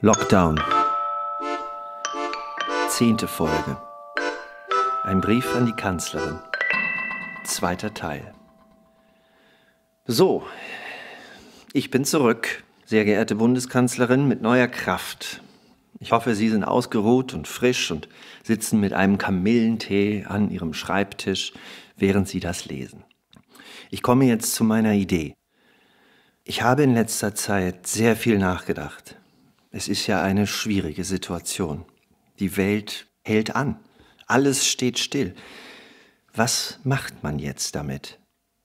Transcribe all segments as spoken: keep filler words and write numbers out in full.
Lockdown. Zehnte Folge. Ein Brief an die Kanzlerin. Zweiter Teil. So, ich bin zurück, sehr geehrte Bundeskanzlerin, mit neuer Kraft. Ich hoffe, Sie sind ausgeruht und frisch und sitzen mit einem Kamillentee an Ihrem Schreibtisch, während Sie das lesen. Ich komme jetzt zu meiner Idee. Ich habe in letzter Zeit sehr viel nachgedacht. Es ist ja eine schwierige Situation. Die Welt hält an. Alles steht still. Was macht man jetzt damit?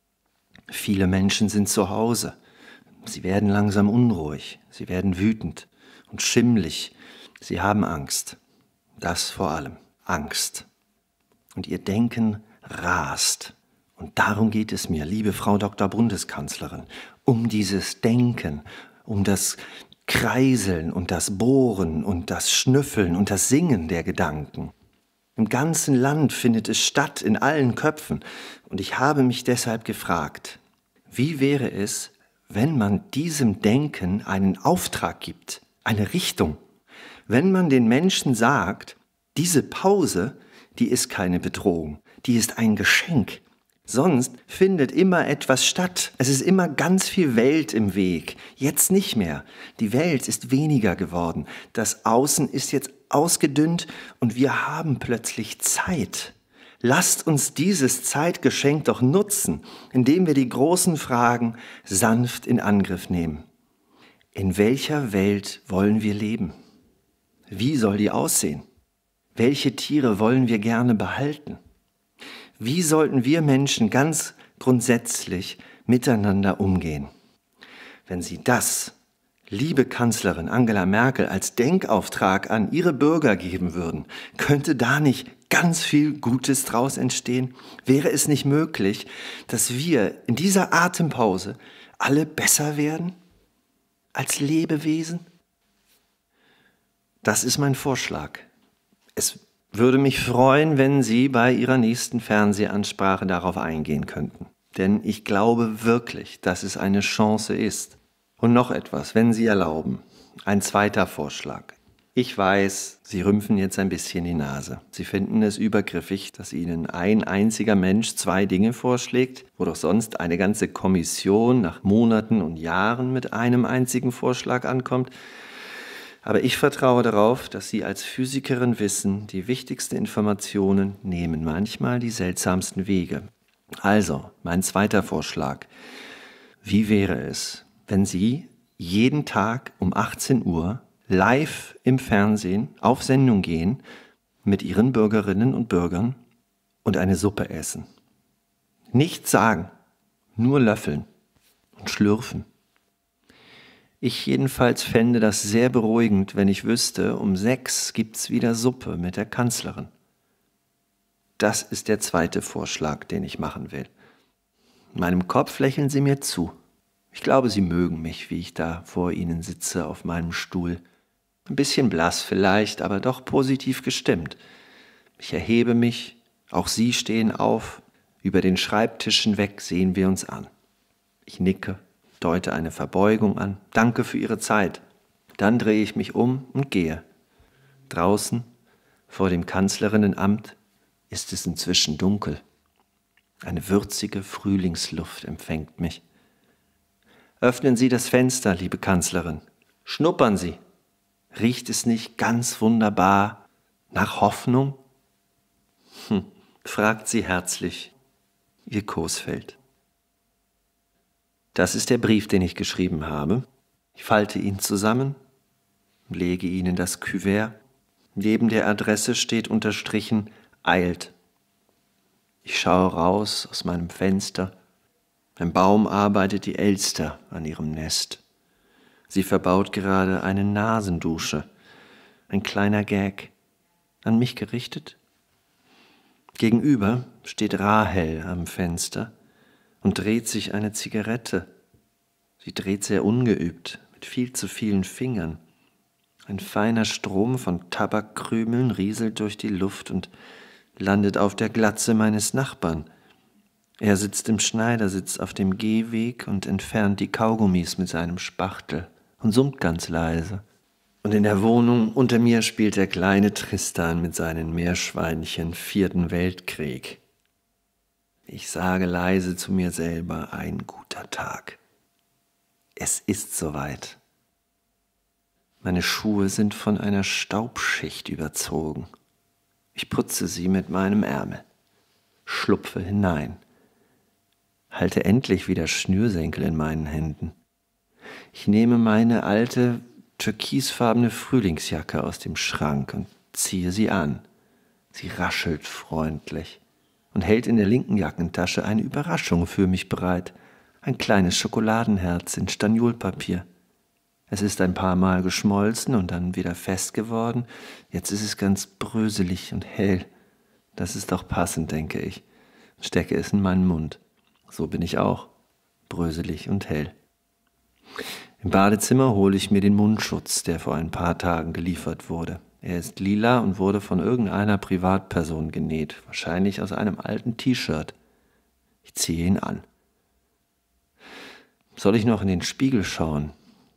Viele Menschen sind zu Hause. Sie werden langsam unruhig. Sie werden wütend und schimmlig. Sie haben Angst. Das vor allem. Angst. Und ihr Denken rast. Und darum geht es mir, liebe Frau Doktor Bundeskanzlerin, um dieses Denken, um das Kreiseln und das Bohren und das Schnüffeln und das Singen der Gedanken. Im ganzen Land findet es statt, in allen Köpfen. Und ich habe mich deshalb gefragt, wie wäre es, wenn man diesem Denken einen Auftrag gibt, eine Richtung? Wenn man den Menschen sagt, diese Pause, die ist keine Bedrohung, die ist ein Geschenk. Sonst findet immer etwas statt. Es ist immer ganz viel Welt im Weg. Jetzt nicht mehr. Die Welt ist weniger geworden. Das Außen ist jetzt ausgedünnt und wir haben plötzlich Zeit. Lasst uns dieses Zeitgeschenk doch nutzen, indem wir die großen Fragen sanft in Angriff nehmen. In welcher Welt wollen wir leben? Wie soll die aussehen? Welche Tiere wollen wir gerne behalten? Wie sollten wir Menschen ganz grundsätzlich miteinander umgehen? Wenn Sie das, liebe Kanzlerin Angela Merkel, als Denkauftrag an Ihre Bürger geben würden, könnte da nicht ganz viel Gutes draus entstehen? Wäre es nicht möglich, dass wir in dieser Atempause alle besser werden als Lebewesen? Das ist mein Vorschlag. Es würde mich freuen, wenn Sie bei Ihrer nächsten Fernsehansprache darauf eingehen könnten. Denn ich glaube wirklich, dass es eine Chance ist. Und noch etwas, wenn Sie erlauben. Ein zweiter Vorschlag. Ich weiß, Sie rümpfen jetzt ein bisschen die Nase. Sie finden es übergriffig, dass Ihnen ein einziger Mensch zwei Dinge vorschlägt, wo doch sonst eine ganze Kommission nach Monaten und Jahren mit einem einzigen Vorschlag ankommt. Aber ich vertraue darauf, dass Sie als Physikerin wissen, die wichtigsten Informationen nehmen manchmal die seltsamsten Wege. Also, mein zweiter Vorschlag. Wie wäre es, wenn Sie jeden Tag um achtzehn Uhr live im Fernsehen auf Sendung gehen mit Ihren Bürgerinnen und Bürgern und eine Suppe essen? Nichts sagen, nur löffeln und schlürfen. Ich jedenfalls fände das sehr beruhigend, wenn ich wüsste, um sechs gibt's wieder Suppe mit der Kanzlerin. Das ist der zweite Vorschlag, den ich machen will. In meinem Kopf lächeln Sie mir zu. Ich glaube, Sie mögen mich, wie ich da vor Ihnen sitze auf meinem Stuhl. Ein bisschen blass vielleicht, aber doch positiv gestimmt. Ich erhebe mich, auch Sie stehen auf. Über den Schreibtischen weg sehen wir uns an. Ich nicke. Deute eine Verbeugung an. Danke für Ihre Zeit. Dann drehe ich mich um und gehe. Draußen, vor dem Kanzlerinnenamt, ist es inzwischen dunkel. Eine würzige Frühlingsluft empfängt mich. Öffnen Sie das Fenster, liebe Kanzlerin. Schnuppern Sie. Riecht es nicht ganz wunderbar nach Hoffnung? Hm, fragt sie herzlich, Ihr Coesfeld. Das ist der Brief, den ich geschrieben habe. Ich falte ihn zusammen, lege ihn in das Kuvert. Neben der Adresse steht unterstrichen eilt. Ich schaue raus aus meinem Fenster. Ein Baum arbeitet die Elster an ihrem Nest. Sie verbaut gerade eine Nasendusche. Ein kleiner Gag. An mich gerichtet? Gegenüber steht Rahel am Fenster und dreht sich eine Zigarette. Sie dreht sehr ungeübt, mit viel zu vielen Fingern. Ein feiner Strom von Tabakkrümeln rieselt durch die Luft und landet auf der Glatze meines Nachbarn. Er sitzt im Schneidersitz auf dem Gehweg und entfernt die Kaugummis mit seinem Spachtel und summt ganz leise. Und in der Wohnung unter mir spielt der kleine Tristan mit seinen Meerschweinchen Vierten Weltkrieg. Ich sage leise zu mir selber, ein guter Tag. Es ist soweit. Meine Schuhe sind von einer Staubschicht überzogen. Ich putze sie mit meinem Ärmel, schlupfe hinein, halte endlich wieder Schnürsenkel in meinen Händen. Ich nehme meine alte, türkisfarbene Frühlingsjacke aus dem Schrank und ziehe sie an. Sie raschelt freundlich und hält in der linken Jackentasche eine Überraschung für mich bereit. Ein kleines Schokoladenherz in Staniolpapier. Es ist ein paar Mal geschmolzen und dann wieder fest geworden. Jetzt ist es ganz bröselig und hell. Das ist doch passend, denke ich. Stecke es in meinen Mund. So bin ich auch. Bröselig und hell. Im Badezimmer hole ich mir den Mundschutz, der vor ein paar Tagen geliefert wurde. Er ist lila und wurde von irgendeiner Privatperson genäht, wahrscheinlich aus einem alten T-Shirt. Ich ziehe ihn an. Soll ich noch in den Spiegel schauen?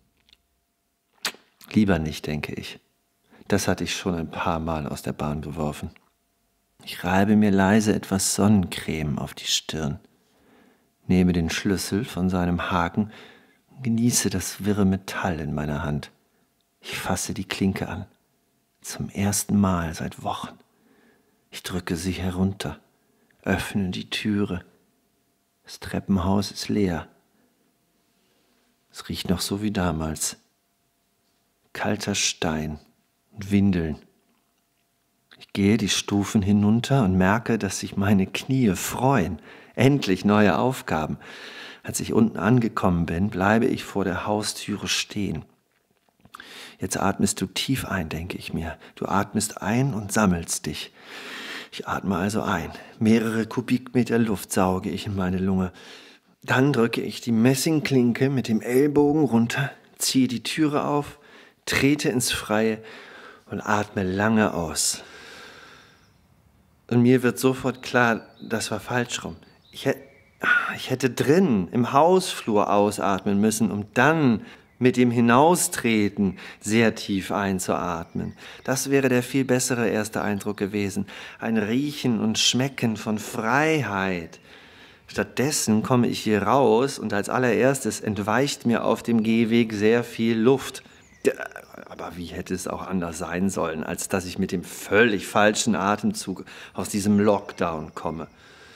Lieber nicht, denke ich. Das hatte ich schon ein paar Mal aus der Bahn geworfen. Ich reibe mir leise etwas Sonnencreme auf die Stirn, nehme den Schlüssel von seinem Haken und genieße das wirre Metall in meiner Hand. Ich fasse die Klinke an. Zum ersten Mal seit Wochen. Ich drücke sie herunter, öffne die Türe. Das Treppenhaus ist leer. Es riecht noch so wie damals. Kalter Stein und Windeln. Ich gehe die Stufen hinunter und merke, dass sich meine Knie freuen. Endlich neue Aufgaben. Als ich unten angekommen bin, bleibe ich vor der Haustüre stehen. Jetzt atmest du tief ein, denke ich mir. Du atmest ein und sammelst dich. Ich atme also ein. Mehrere Kubikmeter Luft sauge ich in meine Lunge. Dann drücke ich die Messingklinke mit dem Ellbogen runter, ziehe die Türe auf, trete ins Freie und atme lange aus. Und mir wird sofort klar, das war falsch rum. Ich hätte, ich hätte drin im Hausflur ausatmen müssen, um dann mit dem Hinaustreten sehr tief einzuatmen. Das wäre der viel bessere erste Eindruck gewesen. Ein Riechen und Schmecken von Freiheit. Stattdessen komme ich hier raus und als allererstes entweicht mir auf dem Gehweg sehr viel Luft. Aber wie hätte es auch anders sein sollen, als dass ich mit dem völlig falschen Atemzug aus diesem Lockdown komme?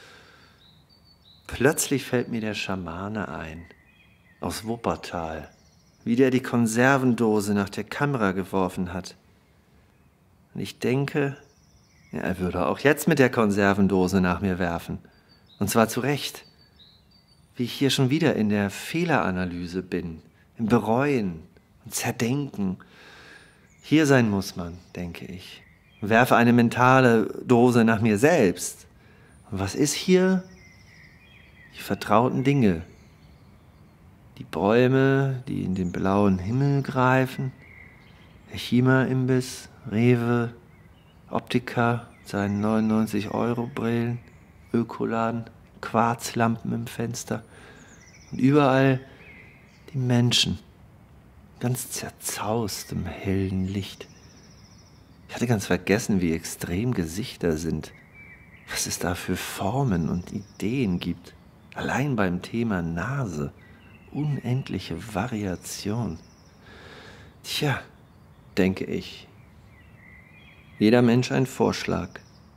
Plötzlich fällt mir der Schamane ein, aus Wuppertal, wie der die Konservendose nach der Kamera geworfen hat. Und ich denke, ja, er würde auch jetzt mit der Konservendose nach mir werfen. Und zwar zu Recht. Wie ich hier schon wieder in der Fehleranalyse bin, im Bereuen und Zerdenken. Hier sein muss man, denke ich. Werfe eine mentale Dose nach mir selbst. Und was ist hier? Die vertrauten Dinge. Die Bäume, die in den blauen Himmel greifen. Der Chima-Imbiss, Rewe, Optiker, seinen neunundneunzig Euro Brillen, Ökoladen, Quarzlampen im Fenster. Und überall die Menschen, ganz zerzaust im hellen Licht. Ich hatte ganz vergessen, wie extrem Gesichter sind. Was es da für Formen und Ideen gibt. Allein beim Thema Nase. Unendliche Variation. Tja, denke ich. Jeder Mensch ein Vorschlag.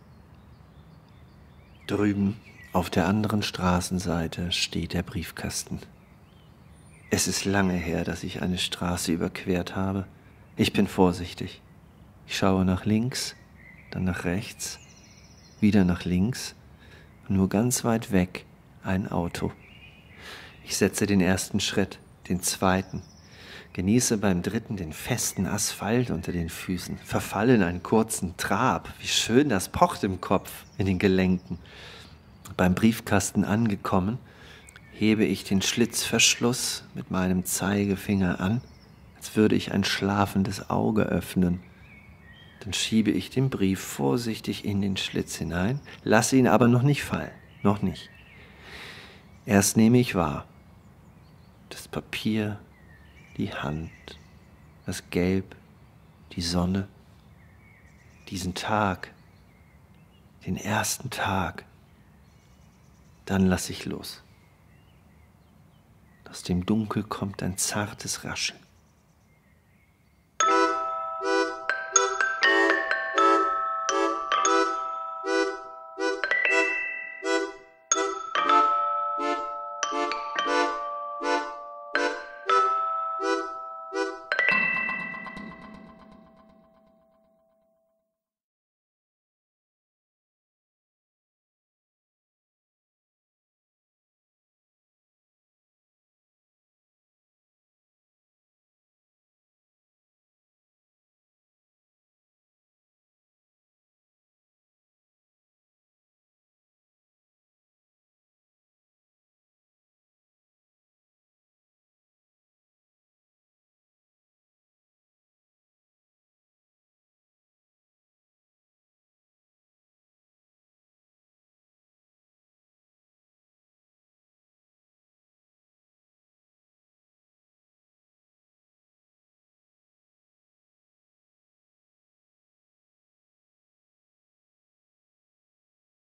Drüben auf der anderen Straßenseite steht der Briefkasten. Es ist lange her, dass ich eine Straße überquert habe. Ich bin vorsichtig. Ich schaue nach links, dann nach rechts, wieder nach links und nur ganz weit weg ein Auto. Ich setze den ersten Schritt, den zweiten, genieße beim dritten den festen Asphalt unter den Füßen, verfalle in einen kurzen Trab. Wie schön das pocht im Kopf, in den Gelenken. Beim Briefkasten angekommen, hebe ich den Schlitzverschluss mit meinem Zeigefinger an, als würde ich ein schlafendes Auge öffnen. Dann schiebe ich den Brief vorsichtig in den Schlitz hinein, lasse ihn aber noch nicht fallen, noch nicht. Erst nehme ich wahr, das Papier, die Hand, das Gelb die Sonne, diesen Tag, den ersten Tag, dann lass ich los. Aus dem Dunkel kommt ein zartes Rascheln.